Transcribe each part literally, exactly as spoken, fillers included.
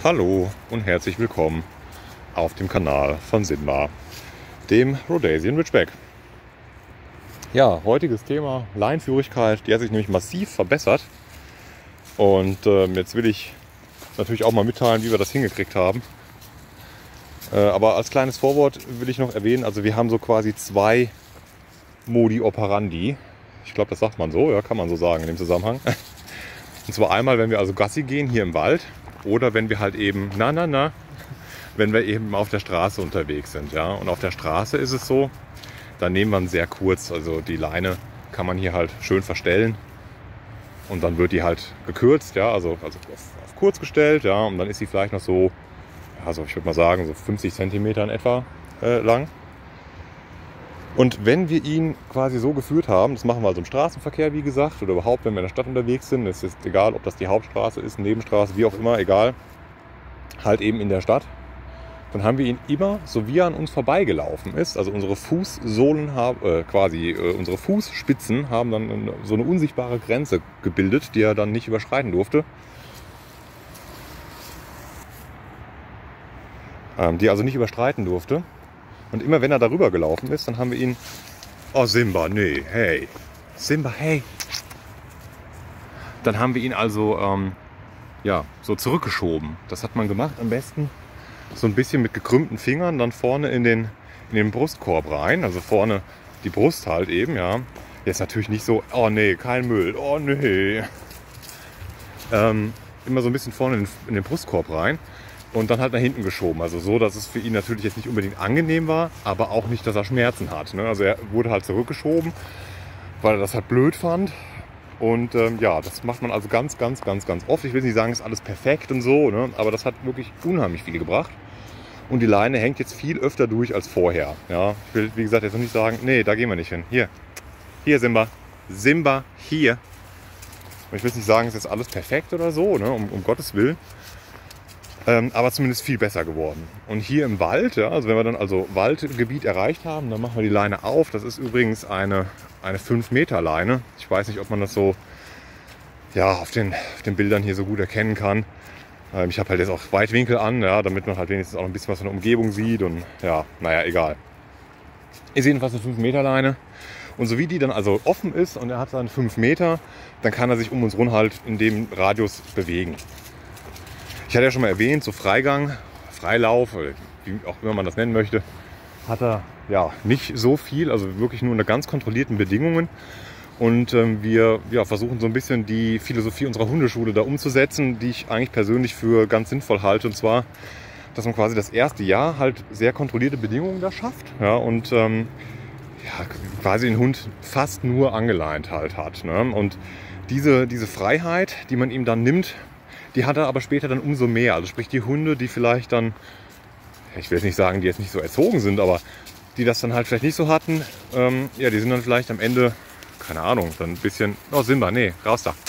Hallo und herzlich willkommen auf dem Kanal von Simba, dem Rhodesian Ridgeback. Ja, heutiges Thema Leinführigkeit, die hat sich nämlich massiv verbessert. Und äh, jetzt will ich natürlich auch mal mitteilen, wie wir das hingekriegt haben. Äh, aber als kleines Vorwort will ich noch erwähnen, also wir haben so quasi zwei Modi operandi. Ich glaube, das sagt man so, ja, kann man so sagen in dem Zusammenhang. Und zwar einmal, wenn wir also Gassi gehen hier im Wald oder wenn wir halt eben, na, na, na, wenn wir eben auf der Straße unterwegs sind. Ja. Und auf der Straße ist es so, da nehmen wir sehr kurz, also die Leine kann man hier halt schön verstellen und dann wird die halt gekürzt, ja, also, also auf, auf kurz gestellt, ja, und dann ist sie vielleicht noch so, also ich würde mal sagen, so fünfzig Zentimeter in etwa äh, lang. Und wenn wir ihn quasi so geführt haben, das machen wir also im Straßenverkehr, wie gesagt, oder überhaupt, wenn wir in der Stadt unterwegs sind, es ist egal, ob das die Hauptstraße ist, Nebenstraße, wie auch immer, egal, halt eben in der Stadt, dann haben wir ihn immer, so wie er an uns vorbeigelaufen ist, also unsere Fußsohlen haben, äh, quasi äh, unsere Fußspitzen haben dann so eine unsichtbare Grenze gebildet, die er dann nicht überschreiten durfte. Ähm, die er also nicht überschreiten durfte. Und immer wenn er darüber gelaufen ist, dann haben wir ihn, oh Simba, nee, hey, Simba, hey. Dann haben wir ihn also ähm, ja, so zurückgeschoben. Das hat man gemacht am besten so ein bisschen mit gekrümmten Fingern, dann vorne in den, in den Brustkorb rein, also vorne die Brust halt eben, ja. Jetzt natürlich nicht so, oh nee, kein Müll, oh nee. Ähm, immer so ein bisschen vorne in den, in den Brustkorb rein. Und dann halt nach hinten geschoben. Also so, dass es für ihn natürlich jetzt nicht unbedingt angenehm war, aber auch nicht, dass er Schmerzen hat. Ne? Also er wurde halt zurückgeschoben, weil er das halt blöd fand. Und ähm, ja, das macht man also ganz, ganz, ganz, ganz oft. Ich will nicht sagen, es ist alles perfekt und so, ne? Aber das hat wirklich unheimlich viel gebracht. Und die Leine hängt jetzt viel öfter durch als vorher. Ja? Ich will, wie gesagt, jetzt noch nicht sagen, nee, da gehen wir nicht hin. Hier, hier Simba, Simba, hier. Und ich will nicht sagen, es ist alles perfekt oder so, ne? um, um Gottes Willen. Ähm, aber zumindest viel besser geworden. Und hier im Wald, ja, also wenn wir dann also Waldgebiet erreicht haben, dann machen wir die Leine auf. Das ist übrigens eine, eine fünf Meter Leine. Ich weiß nicht, ob man das so ja, auf, den, auf den Bildern hier so gut erkennen kann. Ähm, ich habe halt jetzt auch Weitwinkel an, ja, damit man halt wenigstens auch ein bisschen was von der Umgebung sieht. Und ja, naja, egal. Ist jedenfalls eine fünf Meter Leine. Und so wie die dann also offen ist und er hat dann fünf Meter, dann kann er sich um uns rum halt in dem Radius bewegen. Ich hatte ja schon mal erwähnt, so Freigang, Freilauf, wie auch immer man das nennen möchte, hat er ja nicht so viel, also wirklich nur unter ganz kontrollierten Bedingungen. Und ähm, wir ja, versuchen so ein bisschen die Philosophie unserer Hundeschule da umzusetzen, die ich eigentlich persönlich für ganz sinnvoll halte. Und zwar, dass man quasi das erste Jahr halt sehr kontrollierte Bedingungen da schafft, ja, und ähm, ja, quasi den Hund fast nur angeleint halt hat. Ne? Und diese, diese Freiheit, die man ihm dann nimmt, die hat er aber später dann umso mehr. Also sprich die Hunde, die vielleicht dann, ich will jetzt nicht sagen, die jetzt nicht so erzogen sind, aber die das dann halt vielleicht nicht so hatten, ähm, ja, die sind dann vielleicht am Ende, keine Ahnung, dann ein bisschen, oh Simba, nee, raus da.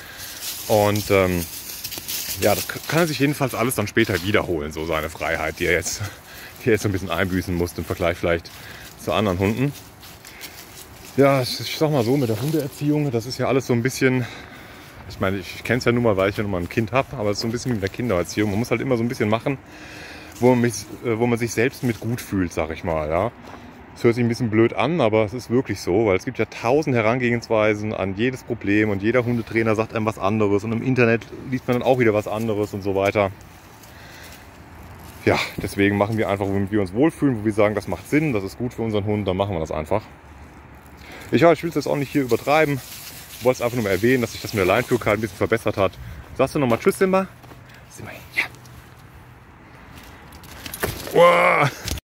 Und ähm, ja, das kann er sich jedenfalls alles dann später wiederholen, so seine Freiheit, die er jetzt, die er jetzt so ein bisschen einbüßen musste im Vergleich vielleicht zu anderen Hunden. Ja, ich sag mal so, mit der Hundeerziehung, das ist ja alles so ein bisschen... Ich meine, ich kenne es ja nun mal, weil ich ja nun mal ein Kind habe, aber es ist so ein bisschen wie mit der Kindererziehung. Man muss halt immer so ein bisschen machen, wo man, mich, wo man sich selbst mit gut fühlt, sag ich mal. Ja. Es hört sich ein bisschen blöd an, aber es ist wirklich so, weil es gibt ja tausend Herangehensweisen an jedes Problem und jeder Hundetrainer sagt einem was anderes und im Internet liest man dann auch wieder was anderes und so weiter. Ja, deswegen machen wir einfach, womit wir uns wohlfühlen, wo wir sagen, das macht Sinn, das ist gut für unseren Hund, dann machen wir das einfach. Ich, ja, ich will es jetzt auch nicht hier übertreiben. Ich wollte es einfach nur mal erwähnen, dass sich das mit der Leinführigkeit ein bisschen verbessert hat. Sagst du nochmal Tschüss, Simba? Simba, ja. Wow.